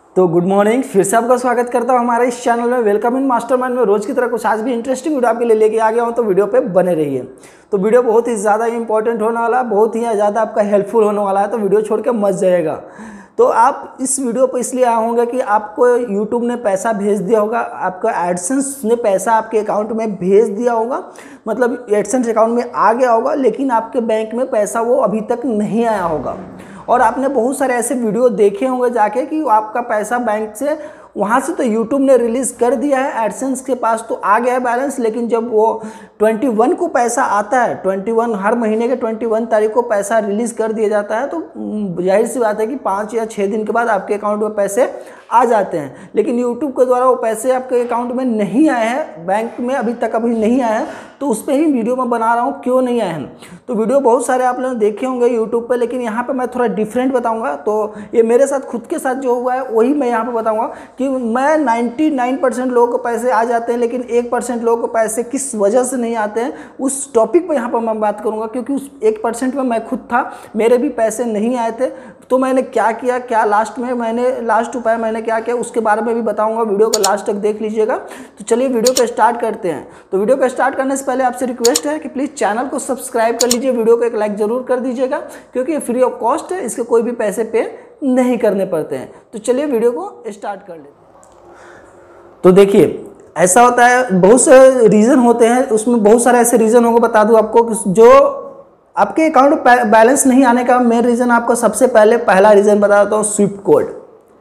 तो good morning, फिर से आपका स्वागत करता हूं हमारे इस चैनल में। वेलकम इन मास्टरमाइंड में रोज की तरह कुछ आज भी इंटरेस्टिंग वीडियो आपके लिए लेके आ गया हूं, तो वीडियो पे बने रहिए। तो वीडियो बहुत ही ज़्यादा इंपॉर्टेंट होने वाला है, बहुत ही ज़्यादा आपका हेल्पफुल होने वाला है, तो वीडियो छोड़ के मत जाइएगा। तो आप इस वीडियो पर इसलिए आए होंगे कि आपको यूट्यूब ने पैसा भेज दिया होगा, आपका एडसेंस ने पैसा आपके अकाउंट में भेज दिया होगा, मतलब एडसेंस अकाउंट में आ गया होगा, लेकिन आपके बैंक में पैसा वो अभी तक नहीं आया होगा। और आपने बहुत सारे ऐसे वीडियो देखे होंगे जाके कि आपका पैसा बैंक से वहाँ से तो यूट्यूब ने रिलीज़ कर दिया है, एडसेंस के पास तो आ गया है बैलेंस, लेकिन जब वो 21 को पैसा आता है, 21 हर महीने के 21 तारीख को पैसा रिलीज़ कर दिया जाता है, तो जाहिर सी बात है कि 5 या 6 दिन के बाद आपके अकाउंट में पैसे आ जाते हैं। लेकिन यूट्यूब के द्वारा वो पैसे आपके अकाउंट में नहीं आए हैं, बैंक में अभी तक नहीं आए हैं, तो उस पर ही वीडियो मैं बना रहा हूँ क्यों नहीं आए हैं। तो वीडियो बहुत सारे आप लोग देखे होंगे यूट्यूब पे, लेकिन यहाँ पे मैं थोड़ा डिफरेंट बताऊँगा। तो ये मेरे साथ खुद के साथ जो हुआ है वही मैं यहाँ पे बताऊँगा कि मैं 99% लोगों को पैसे आ जाते हैं, लेकिन 1% लोगों को पैसे किस वजह से नहीं आते हैं, उस टॉपिक पर यहाँ पर मैं बात करूँगा। क्योंकि उस 1% में मैं खुद था, मेरे भी पैसे नहीं आए थे, तो मैंने क्या किया, क्या लास्ट उपाय मैंने क्या किया, उसके बारे में भी बताऊंगा। वीडियो को लास्ट तक देख लीजिएगा। तो चलिए वीडियो को स्टार्ट करते हैं। तो वीडियो को स्टार्ट करने से पहले आपसे रिक्वेस्ट है कि प्लीज़ चैनल को सब्सक्राइब कर लीजिए, वीडियो को एक लाइक जरूर कर दीजिएगा, क्योंकि ये फ्री ऑफ कॉस्ट है, इसके कोई भी पैसे पे नहीं करने पड़ते हैं। तो चलिए वीडियो को स्टार्ट कर लेते हैं। तो देखिए, ऐसा होता है, बहुत से रीज़न होते हैं, उसमें बहुत सारे ऐसे रीज़न होंगे। बता दूँ आपको कि जो आपके अकाउंट में बैलेंस नहीं आने का मेन रीज़न, आपको सबसे पहला रीज़न बता देता हूँ, स्विफ्ट कोड।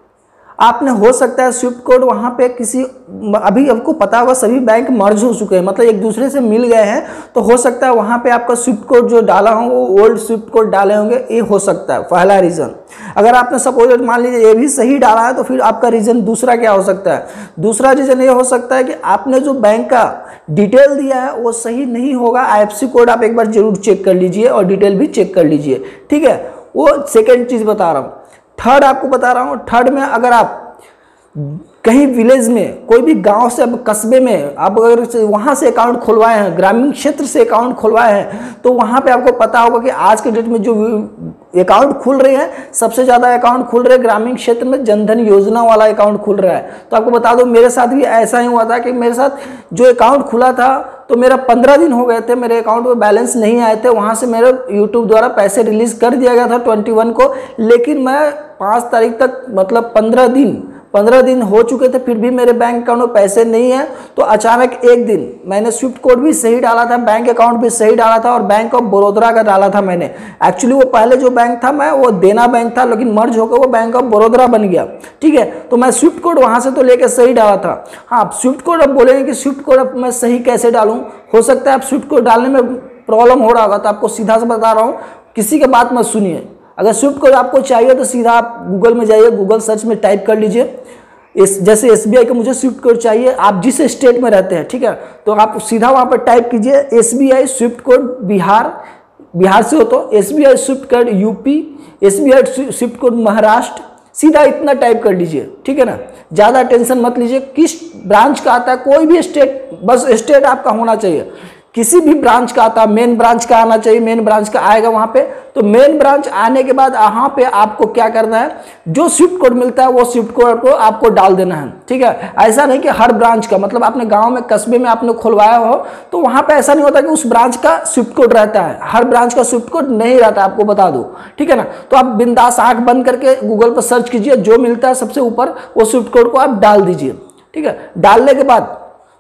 आपने हो सकता है स्विफ्ट कोड वहाँ पे किसी, अभी आपको पता होगा सभी बैंक मर्ज हो चुके हैं, मतलब एक दूसरे से मिल गए हैं, तो हो सकता है वहाँ पे आपका स्विफ्ट कोड जो डाला हो वो ओल्ड स्विफ्ट कोड डाले होंगे, ये हो सकता है पहला रीज़न। अगर आपने सपोज मान लीजिए ये भी सही डाला है, तो फिर आपका रीज़न दूसरा क्या हो सकता है? दूसरा रीज़न ये हो सकता है कि आपने जो बैंक का डिटेल दिया है वो सही नहीं होगा। IFSC कोड आप एक बार जरूर चेक कर लीजिए और डिटेल भी चेक कर लीजिए, ठीक है। वो सेकेंड चीज़ बता रहा हूँ। थर्ड आपको बता रहा हूँ, थर्ड में अगर आप कहीं विलेज में, कोई भी गांव से, अब कस्बे में आप अगर वहाँ से अकाउंट खुलवाए हैं, ग्रामीण क्षेत्र से अकाउंट खुलवाए हैं, तो वहाँ पे आपको पता होगा कि आज के डेट में जो अकाउंट खुल रहे हैं, सबसे ज़्यादा अकाउंट खुल रहे हैं ग्रामीण क्षेत्र में, जनधन योजना वाला अकाउंट खुल रहा है। तो आपको बता दो, मेरे साथ भी ऐसा ही हुआ था कि मेरे साथ जो अकाउंट खुला था, तो मेरा 15 दिन हो गए थे, मेरे अकाउंट में बैलेंस नहीं आए थे। वहाँ से मेरे यूट्यूब द्वारा पैसे रिलीज़ कर दिया गया था 21 को, लेकिन मैं 5 तारीख तक, मतलब 15 दिन हो चुके थे, फिर भी मेरे बैंक अकाउंट में पैसे नहीं है। तो अचानक एक दिन मैंने स्विफ्ट कोड भी सही डाला था, बैंक अकाउंट भी सही डाला था, और बैंक ऑफ बड़ौदा का डाला था मैंने। एक्चुअली वो पहले जो बैंक था मैं, वो देना बैंक था, लेकिन मर्ज होकर वो बैंक ऑफ बड़ौदा बन गया, ठीक है। तो मैं स्विफ्ट कोड वहाँ से तो लेकर सही डाला था। हाँ, स्विफ्ट कोड अब बोलेंगे कि स्विफ्ट कोड अब मैं सही कैसे डालूँ? हो सकता है आप स्विफ्ट कोड डालने में प्रॉब्लम हो रहा होगा, तो आपको सीधा से बता रहा हूँ, किसी के बात मत सुनिए। अगर स्विफ्ट कोड आपको चाहिए तो सीधा आप गूगल में जाइए, गूगल सर्च में टाइप कर लीजिए, जैसे SBI का मुझे स्विफ्ट कोड चाहिए, आप जिस स्टेट में रहते हैं, ठीक है, तो आप सीधा वहाँ पर टाइप कीजिए SBI स्विफ्ट कोड बिहार से हो तो SBI swift code UP, SBI swift code Maharashtra, सीधा इतना टाइप कर लीजिए, ठीक है ना। ज़्यादा टेंशन मत लीजिए किस ब्रांच का आता है, कोई भी स्टेट, बस स्टेट आपका होना चाहिए। किसी भी ब्रांच का आता है, मेन ब्रांच का आना चाहिए, मेन ब्रांच का आएगा वहाँ पे। तो मेन ब्रांच आने के बाद यहाँ पे आपको क्या करना है, जो स्विफ्ट कोड मिलता है वो स्विफ्ट कोड को आपको डाल देना है, ठीक है। ऐसा नहीं कि हर ब्रांच का, मतलब अपने गांव में, कस्बे में आपने खुलवाया हो, तो वहाँ पे ऐसा नहीं होता कि उस ब्रांच का स्विफ्ट कोड रहता है, हर ब्रांच का स्विफ्ट कोड नहीं रहता, आपको बता दूँ, ठीक है ना। तो आप बिंदास आँख बंद करके गूगल पर सर्च कीजिए, जो मिलता है सबसे ऊपर वो स्विफ्ट कोड को आप डाल दीजिए, ठीक है। डालने के बाद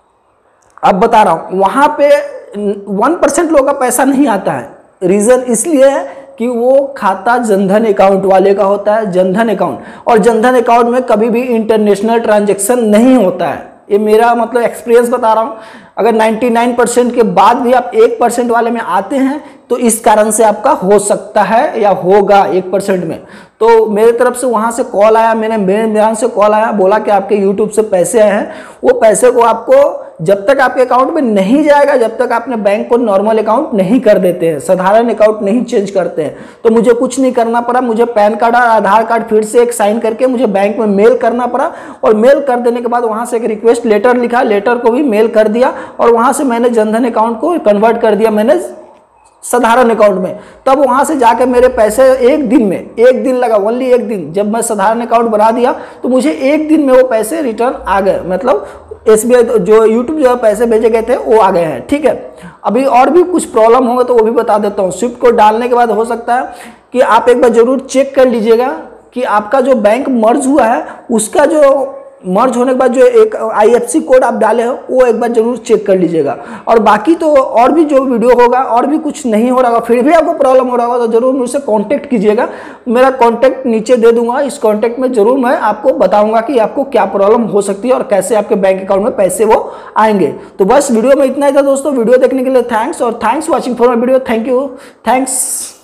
अब बता रहा हूँ, वहाँ पे 1% लोगों का पैसा नहीं आता है। रीज़न इसलिए है कि वो खाता जनधन अकाउंट वाले का होता है, जनधन अकाउंट, और जनधन अकाउंट में कभी भी इंटरनेशनल ट्रांजैक्शन नहीं होता है। ये मेरा मतलब एक्सपीरियंस बता रहा हूँ। अगर 99% के बाद भी आप 1% वाले में आते हैं, तो इस कारण से आपका हो सकता है या होगा 1% में। तो मेरे तरफ से वहाँ से कॉल आया, मेरे ध्यान से कॉल आया, बोला कि आपके यूट्यूब से पैसे आए हैं। वो पैसे को आपको जब तक आपके अकाउंट में नहीं जाएगा, जब तक आपने बैंक को नॉर्मल अकाउंट नहीं कर देते हैं, साधारण अकाउंट नहीं चेंज करते हैं। तो मुझे कुछ नहीं करना पड़ा, मुझे पैन कार्ड और आधार कार्ड फिर से एक साइन करके मुझे बैंक में मेल करना पड़ा, और मेल कर देने के बाद वहाँ से एक रिक्वेस्ट लेटर लिखा, लेटर को भी मेल कर दिया, और वहाँ से मैंने जनधन अकाउंट को कन्वर्ट कर दिया मैंने साधारण अकाउंट में, तब वहाँ से जाके मेरे पैसे एक दिन लगा, ओनली एक दिन, जब मैं साधारण अकाउंट बना दिया तो मुझे एक दिन में वो पैसे रिटर्न आ गए, मतलब SBI जो यूट्यूब जो पैसे भेजे गए थे वो आ गए हैं। ठीक है, अभी और भी कुछ प्रॉब्लम होगा तो वो भी बता देता हूँ। स्विफ्ट कोड डालने के बाद हो सकता है कि आप एक बार जरूर चेक कर लीजिएगा कि आपका जो बैंक मर्ज हुआ है उसका जो मर्ज होने के बाद जो एक IFSC कोड आप डाले हो वो एक बार जरूर चेक कर लीजिएगा। और बाकी तो और भी जो वीडियो होगा और भी कुछ नहीं हो रहा होगा, फिर भी आपको प्रॉब्लम हो रहा होगा तो जरूर मुझसे कांटेक्ट कीजिएगा। मेरा कांटेक्ट नीचे दे दूंगा, इस कांटेक्ट में जरूर मैं आपको बताऊंगा कि आपको क्या प्रॉब्लम हो सकती है और कैसे आपके बैंक अकाउंट में पैसे वो आएंगे। तो बस वीडियो में इतना ही था दोस्तों। वीडियो देखने के लिए थैंक्स, और thanks watching for my video. Thank you, thanks.